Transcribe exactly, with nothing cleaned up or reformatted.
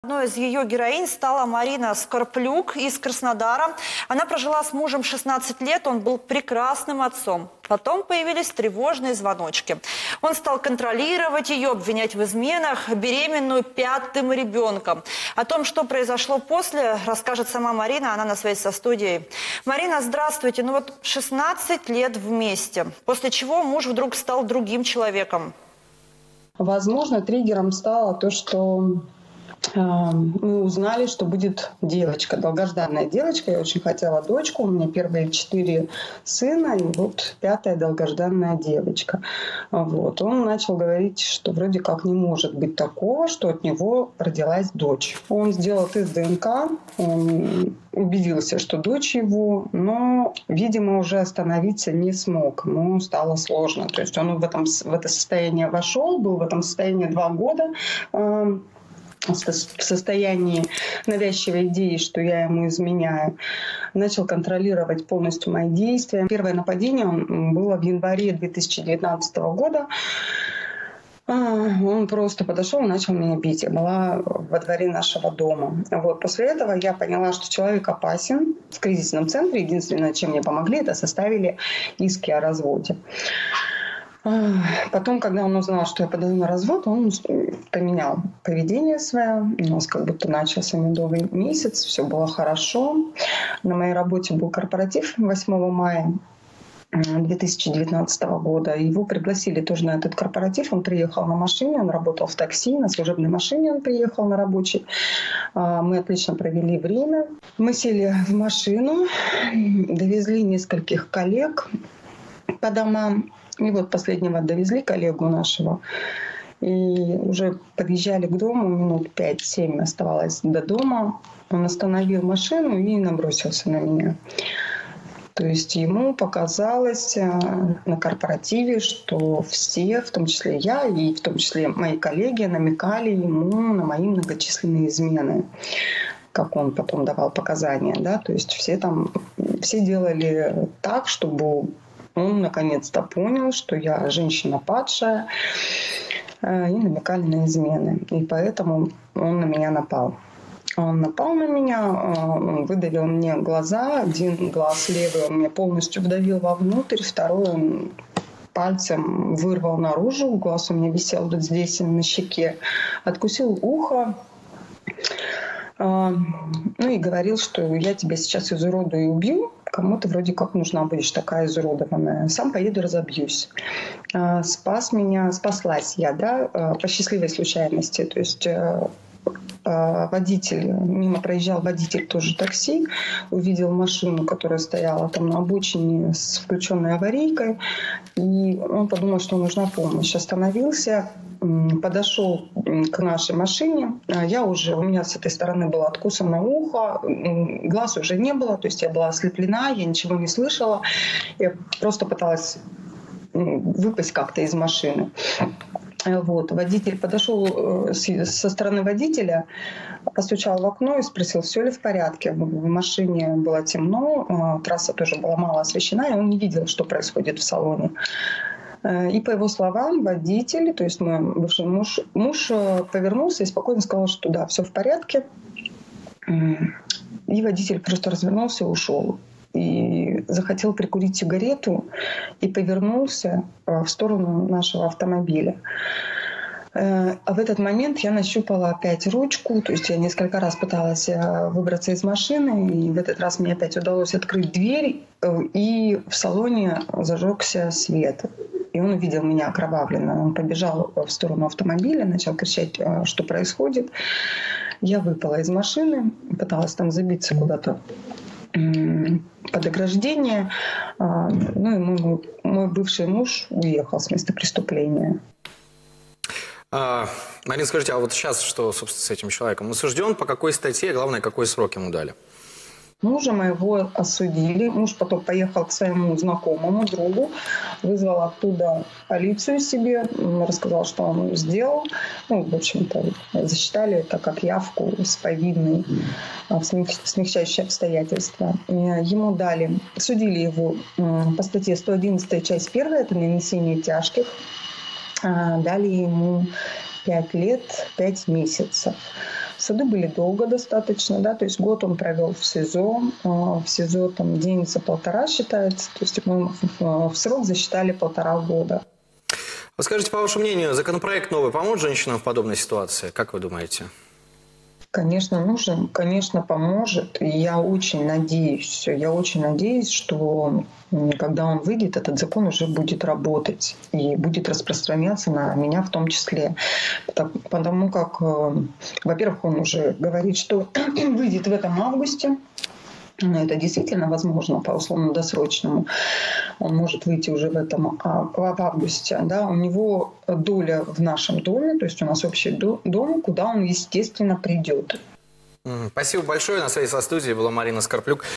Одной из ее героинь стала Марина Скорплюк из Краснодара. Она прожила с мужем шестнадцать лет, он был прекрасным отцом. Потом появились тревожные звоночки. Он стал контролировать ее, обвинять в изменах, беременную пятым ребенком. О том, что произошло после, расскажет сама Марина, она на связи со студией. Марина, здравствуйте. Ну вот шестнадцать лет вместе, после чего муж вдруг стал другим человеком. Возможно, триггером стало то, что мы узнали, что будет девочка, долгожданная девочка. Я очень хотела дочку, у меня первые четыре сына, и вот пятая долгожданная девочка. Вот. Он начал говорить, что вроде как не может быть такого, что от него родилась дочь. Он сделал тест ДНК, он убедился, что дочь его, но, видимо, уже остановиться не смог. Ему стало сложно. То есть он в, этом, в это состояние вошел, был в этом состоянии два года, в состоянии навязчивой идеи, что я ему изменяю, начал контролировать полностью мои действия. Первое нападение было в январе две тысячи девятнадцатого года. Он просто подошел и начал меня бить. Я была во дворе нашего дома. Вот. После этого я поняла, что человек опасен. В кризисном центре единственное, чем мне помогли, это составили иски о разводе. Потом, когда он узнал, что я подаю на развод, он поменял поведение свое. У нас как будто начался медовый месяц, все было хорошо. На моей работе был корпоратив восьмого мая две тысячи девятнадцатого года. Его пригласили тоже на этот корпоратив. Он приехал на машине, он работал в такси, на служебной машине он приехал на рабочий. Мы отлично провели время. Мы сели в машину, довезли нескольких коллег по домам. И вот последнего довезли, коллегу нашего. И уже подъезжали к дому, минут пять-семь оставалось до дома. Он остановил машину и набросился на меня. То есть ему показалось на корпоративе, что все, в том числе я и в том числе мои коллеги, намекали ему на мои многочисленные измены, как он потом давал показания. Да? То есть все там, все делали так, чтобы он наконец-то понял, что я женщина падшая, и намекали на измены. И поэтому он на меня напал. Он напал на меня, он выдавил мне глаза. Один глаз левый он мне полностью вдавил вовнутрь, второй он пальцем вырвал наружу. Глаз у меня висел вот здесь на щеке. Откусил ухо. Ну и говорил, что я тебя сейчас изуродую и убью. Кому-то вроде как нужна будешь такая изуродованная. Сам поеду, разобьюсь. Спас меня, спаслась я, да, по счастливой случайности. То есть водитель, мимо проезжал водитель тоже такси, увидел машину, которая стояла там на обочине с включенной аварийкой, и он подумал, что нужна помощь. Остановился, подошел к нашей машине. Я уже, у меня с этой стороны было откусано ухо, глаз уже не было, то есть я была ослеплена, я ничего не слышала. Я просто пыталась выпасть как-то из машины. Вот. Водитель подошел со стороны водителя, постучал в окно и спросил, все ли в порядке. В машине было темно, трасса тоже была мало освещена, и он не видел, что происходит в салоне. И по его словам, водитель, то есть мой бывший муж, муж повернулся и спокойно сказал, что да, все в порядке. И водитель просто развернулся и ушел. И захотел прикурить сигарету и повернулся в сторону нашего автомобиля. А в этот момент я нащупала опять ручку, то есть я несколько раз пыталась выбраться из машины, и в этот раз мне опять удалось открыть дверь, и в салоне зажегся свет. И он увидел меня окровавленно. Он побежал в сторону автомобиля, начал кричать, что происходит. Я выпала из машины, пыталась там забиться куда-то под ограждение. Ну и мой, мой бывший муж уехал с места преступления. А, Марина, скажите, а вот сейчас что, собственно, с этим человеком? Он осужден по какой статье, главное, какой срок ему дали? Мужа моего осудили. Муж потом поехал к своему знакомому, другу, вызвал оттуда полицию себе, рассказал, что он сделал. Ну, в общем-то, засчитали это как явку с повинной в смягчающие обстоятельства. Ему дали, судили его по статье сто одиннадцать, часть первая, это нанесение тяжких. Дали ему пять лет, пять месяцев. Суды были долго достаточно, да, то есть год он провел в СИЗО, в СИЗО там день за полтора считается, то есть ему в срок засчитали полтора года. Вот скажите, по вашему мнению, законопроект новый поможет женщинам в подобной ситуации? Как вы думаете? Конечно, нужен, конечно, поможет. И я очень надеюсь, я очень надеюсь, что когда он выйдет, этот закон уже будет работать и будет распространяться на меня в том числе. Потому как, во-первых, он уже говорит, что выйдет в этом августе. Это действительно возможно по условно-досрочному. Он может выйти уже в этом в августе. Да? У него доля в нашем доме, то есть у нас общий дом, куда он, естественно, придет. Спасибо большое. На связи со студией была Марина Скорплюк.